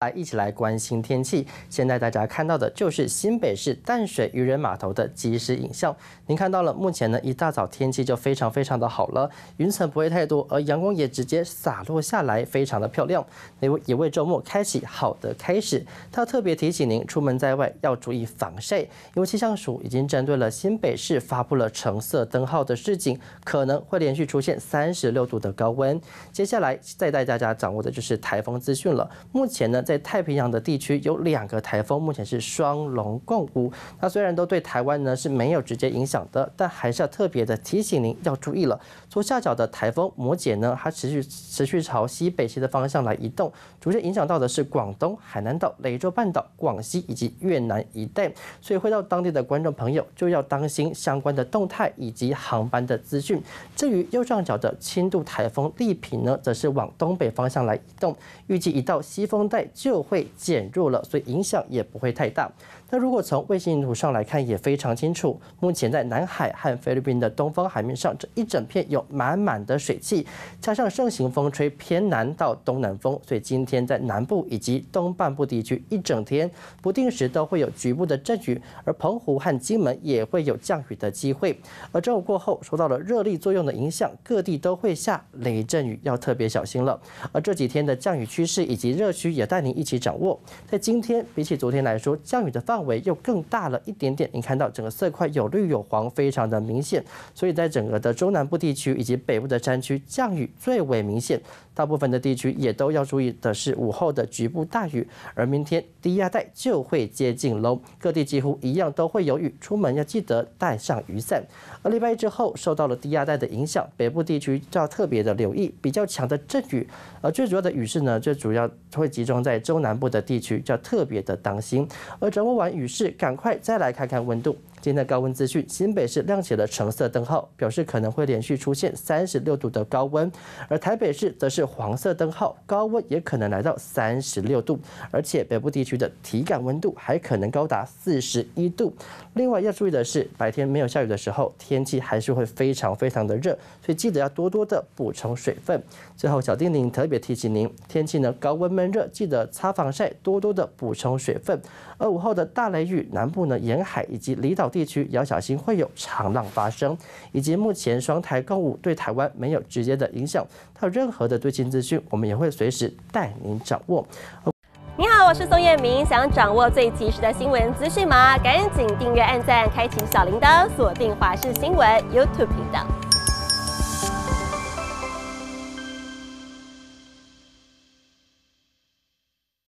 一起来关心天气。现在大家看到的就是新北市淡水渔人码头的即时影像。您看到了，目前呢一大早天气就非常的好了，云层不会太多，而阳光也直接洒落下来，非常的漂亮，也为周末开启好的开始。它特别提醒您，出门在外要注意防晒，因为气象署已经针对了新北市发布了橙色灯号的示警，可能会连续出现36度的高温。接下来再带大家掌握的就是台风资讯了。目前呢，在太平洋的地区有2个台风，目前是双龙共舞。那虽然都对台湾呢是没有直接影响的，但还是要特别的提醒您要注意了。左下角的台风摩羯呢，它持续朝西北西的方向来移动，逐渐影响到的是广东、海南岛、雷州半岛、广西以及越南一带，所以会到当地的观众朋友就要当心相关的动态以及航班的资讯。至于右上角的轻度台风丽萍呢，则是往东北方向来移动，预计一到西风带就会减弱了，所以影响也不会太大。那如果从卫星图上来看，也非常清楚，目前在南海和菲律宾的东方海面上，这一整片有满的水汽，加上盛行风吹偏南到东南风，所以今天在南部以及东半部地区一整天不定时都会有局部的阵雨，而澎湖和金门也会有降雨的机会。而中午过后，受到了热力作用的影响，各地都会下雷阵雨，要特别小心了。而这几天的降雨趋势以及热区也带您一起掌握。在今天比起昨天来说，降雨的范围又更大了一点点。您看到整个色块有绿有黄，非常的明显。所以在整个的中南部地区以及北部的山区，降雨最为明显。大部分的地区也都要注意的是午后的局部大雨。而明天低压带就会接近喽，各地几乎一样都会有雨，出门要记得带上雨伞。而礼拜一之后，受到了低压带的影响，北部地区就要特别的留意比较强的阵雨。而最主要的雨势呢，最主要会集中在中南部的地区，就要特别的当心。而掌握完雨势，赶快再来看看温度。今天的高温资讯，新北市亮起了橙色灯号，表示可能会连续出现36度的高温，而台北市则是黄色灯号，高温也可能来到36度，而且北部地区的体感温度还可能高达41度。另外要注意的是，白天没有下雨的时候，天气还是会非常的热，所以记得要多的补充水分。最后小叮咛特别提醒您，天气呢高温闷热，记得擦防晒，多的补充水分。而午后的大雷雨，南部呢沿海以及离岛地区也要小心会有长浪发生，以及目前双台共舞对台湾没有直接的影响，它有任何的最新资讯，我们也会随时带您掌握。 你好，我是宋彦明，想掌握最及时的新闻资讯吗？赶紧订阅、按赞、开启小铃铛，锁定华视新闻 YouTube 频道。